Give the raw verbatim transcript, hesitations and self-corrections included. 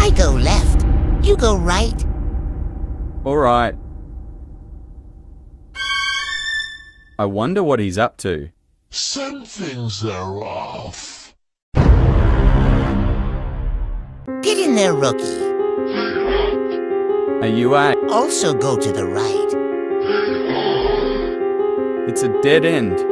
I go left. You go right. All right. I wonder what he's up to. Some things are off. Get in there, rookie. Are you A? Also go to the right. It's a dead end.